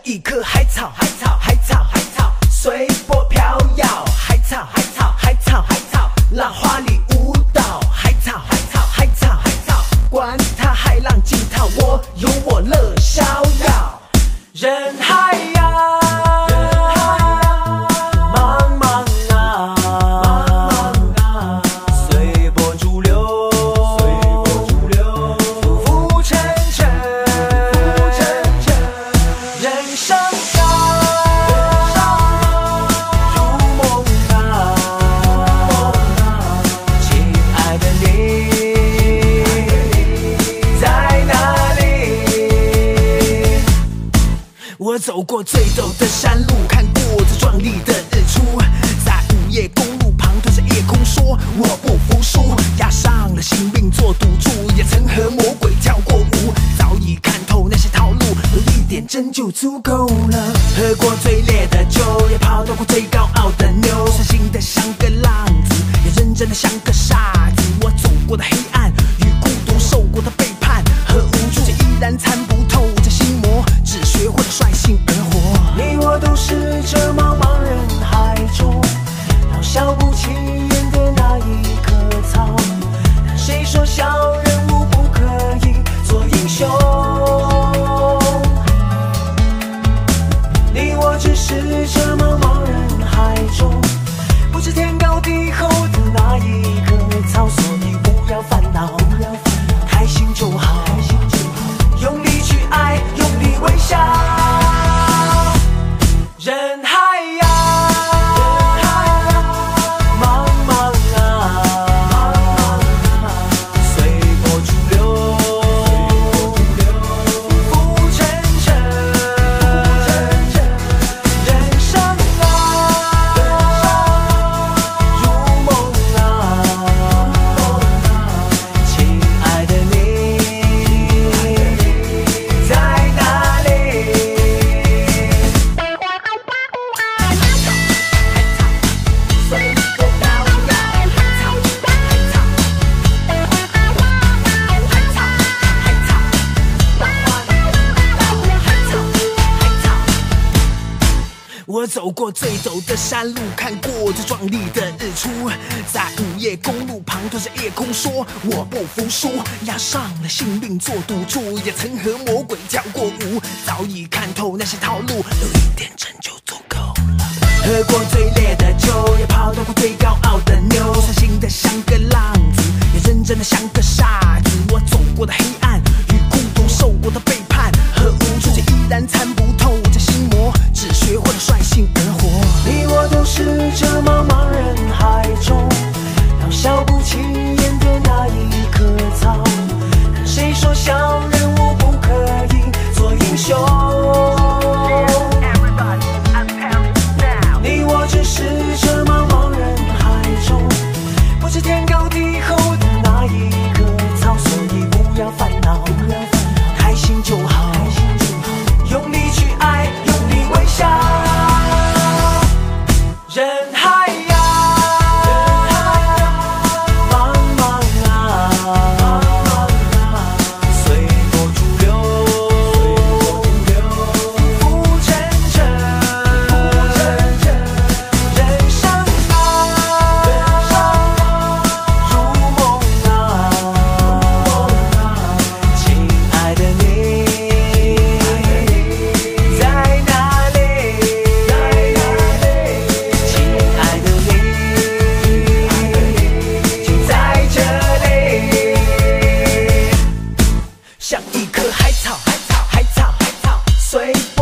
一棵海草，海草，海草，海草，随波飘摇。海草，海草，海草，海草，浪花里舞蹈。海草，海草，海草，海草，管它海浪惊涛，我有我乐逍遥。人海呀，茫茫啊，随波逐流，浮浮沉沉，人生啊，如梦啊，亲爱的你在哪里？我走过最陡的山路，看过最壮丽的日出，在午夜公路旁对着夜空说我不服输，押上了性命做赌注，也曾和魔鬼跳过舞，早已看透那些套路，有一点真就足够了。喝过最烈的酒，也泡到过最高傲的妞，伤心的像个浪子，也认真的像个傻子。我走过的黑暗与孤独，受过的背叛和无助，却依然参不透这心魔，只学会了率性而活。你我都是这茫茫人海中渺小不起眼的那一棵草，谁说小人物不可以做英雄？你我只是这茫茫人海中不知天高地厚的那一棵草，所以不要烦恼，开心就好，用力去爱，用力微笑。人海呀，茫茫啊，随波逐流，浮浮沉沉，人生啊，如梦啊，亲爱的你在哪里？随波飘摇，海草，海草，海草，海草，浪花里舞蹈。海草，海草。我走过最陡的山路，看过最壮丽的日出，在午夜公路旁对着夜空说我不服输，押上了性命做赌注，也曾和魔鬼跳过舞，早已看透那些套路，有一点真就足够了。喝过最烈的酒，也泡到过最高傲的妞，伤心的像个浪子，也认真的像个傻子。我走过的黑暗与孤独，受过的背叛和无助，却依然参不透这心魔，只学会了率性而活。你我都是这茫茫人海中渺小不起眼的那一棵草，谁说小人物不可以做英雄？你我只是这茫茫人海中不知天高地厚的那一棵草，所以不要烦恼，开心就好，用力去爱，用力微笑。人海呀，茫茫啊，随波逐流，浮浮沉沉，人生啊，如梦啊，亲爱的你在哪里？亲爱的你就在这里，像一棵海草，海草，海草，海草，随